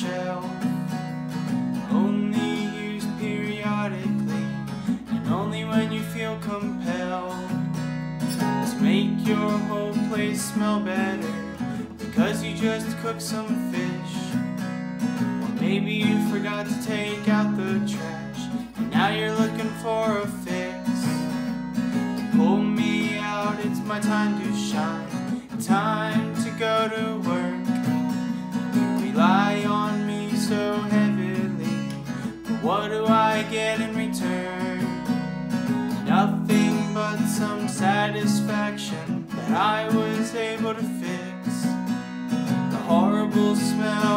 shelf, only used periodically, and only when you feel compelled to make your whole place smell better, because you just cooked some fish. Or maybe you forgot to take out the trash, and now you're looking for a fix. Pull me out, it's my time to shine, time to go to work. You rely on me so heavily, but what do I get in return? Nothing but some satisfaction that I was able to fix the horrible smell